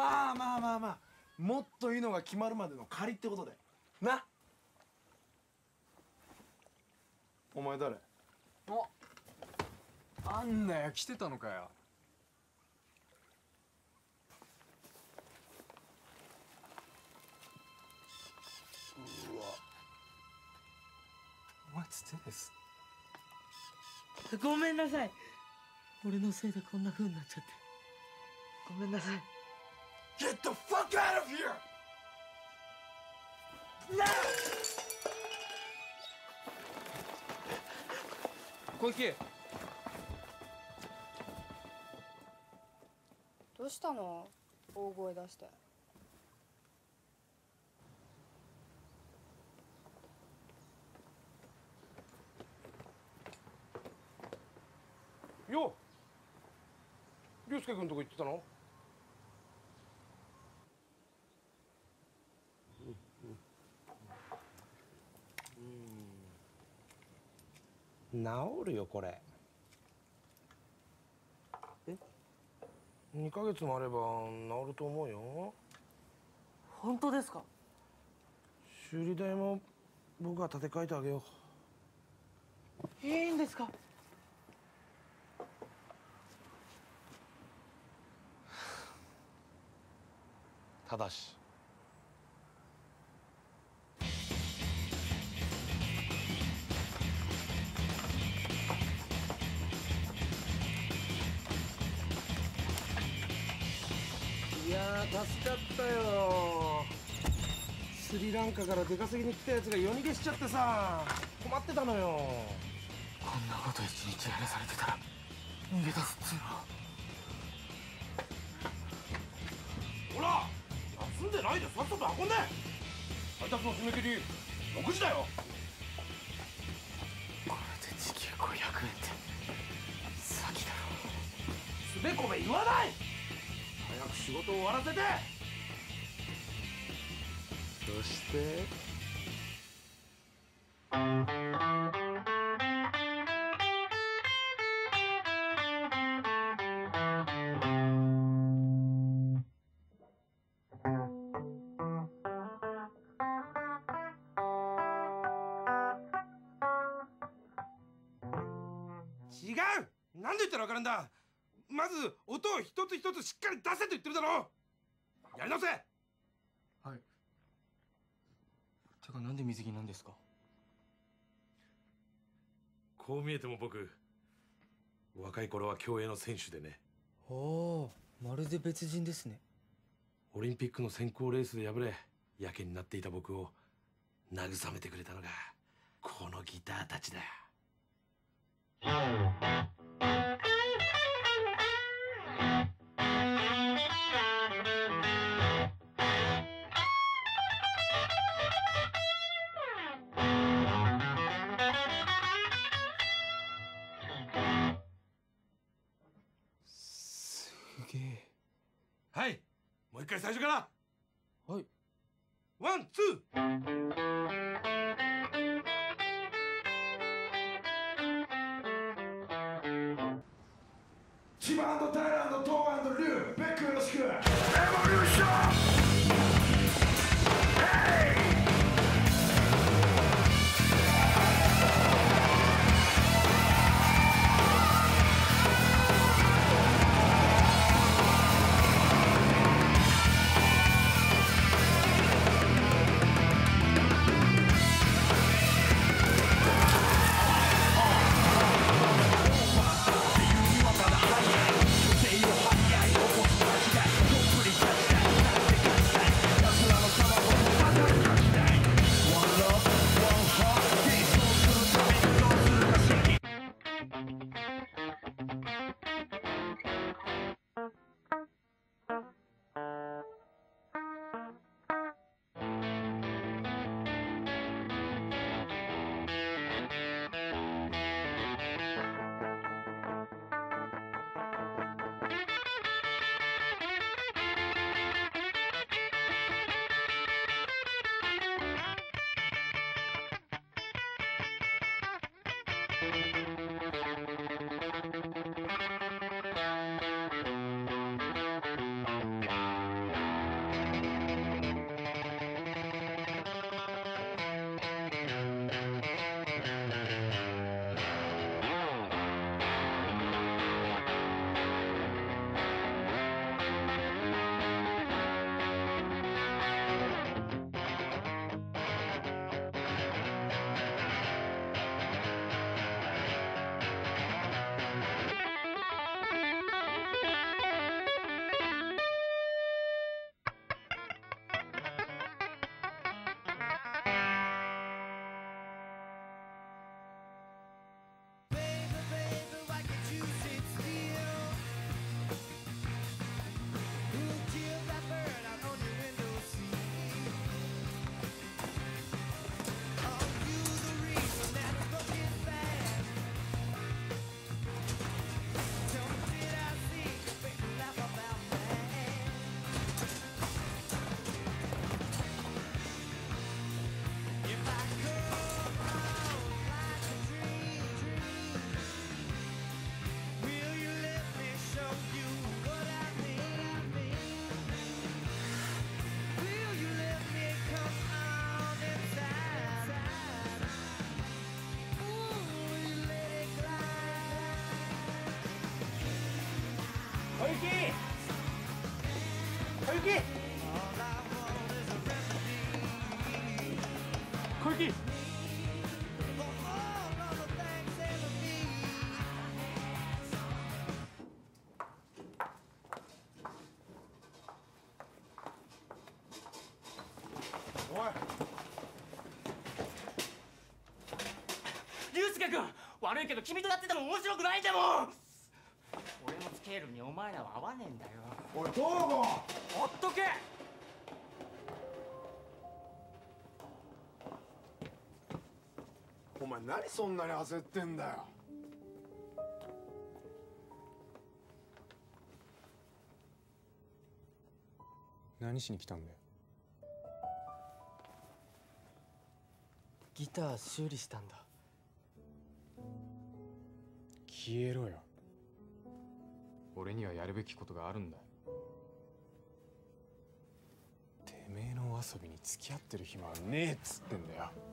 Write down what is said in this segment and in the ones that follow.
まあまあまあまあ、もっといいのが決まるまでの仮ってことでな。お前誰？ あんなや来てたのかよ。 うわ、 お前つてです。 ごめんなさい。俺のせいでこんな風になっちゃってごめんなさい。 Get the fuck out of here! Now! 小池、 どうしたの？大声出して。 よう、凌介君とこ行ってたの？治るよこれ。 え ？2ヶ月もあれば治ると思うよ。 本当ですか？ 修理代も僕が立て替えてあげよいいんですか？ う。ただしいやー助かったよ。スリランカから出稼ぎに来たやつが夜逃げしちゃってさ、困ってたのよ。 こんなこと一日やらされてたら逃げ出すっつうの。 ほら休んでないでさっさと運んで。配達の締め切り6時だよ。 これで時給500円って詐欺だろ。 つべこべ言わない。早く仕事を終わらせて。そして違う。なんで言ったら分かるんだ。まず音を一つ一つしっかり出せと言ってるだろ。やり直せ。 はい。てかなんで水着なんですか？ こう見えても僕若い頃は競泳の選手でね。 おお、まるで別人ですね。 オリンピックの選考レースで敗れやけになっていた僕を慰めてくれたのがこのギターたちだ。 すげえ。 はい、もう一回最初から。 はい。 ワンツー。 千葉&タイランド、トー&リュウ、ベックよろしく。エボリューション。 小雪小雪龍介君、悪いけど君とやってても面白くないんだもん。俺のスケールにお前らは合わねえんだよ。 おい東郷、 ほっとけ。 お前何そんなに焦ってんだよ。 何しに来たんだよ。 ギター修理したんだ。 消えろよ。俺にはやるべきことがあるんだ。てめえのお遊びに付き合ってる暇はねえっつってんだよ。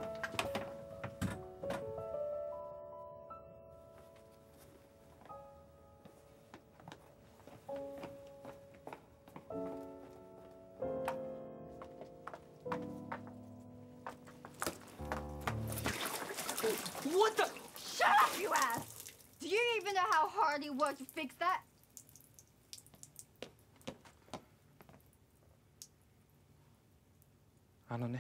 What the? Shut up, you ass! Do you even know how hard he worked to fix that? あのね。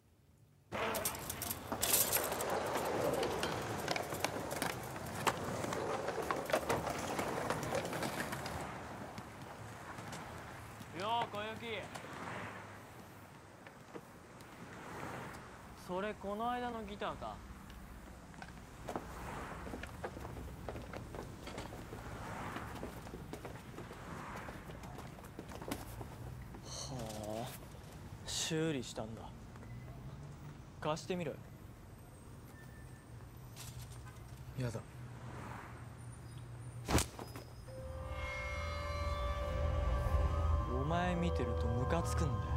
よう小雪。それこの間のギターか。はあ、修理したんだ。貸してみろよ。 やだ。 お前見てるとムカつくんだよ。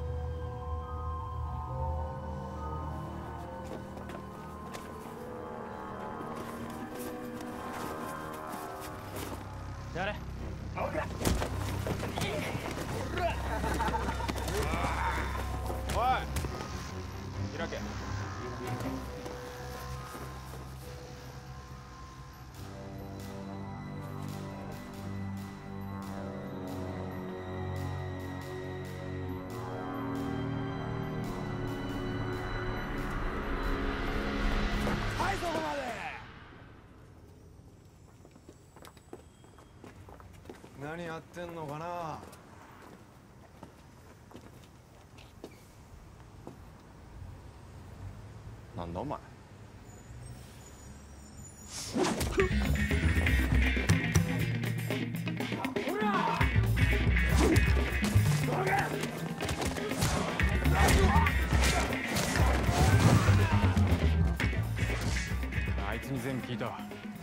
やれ。 おい、開け。 はいそこまで。何やってんのかな。 なんだお前。あいつに全部聞いた。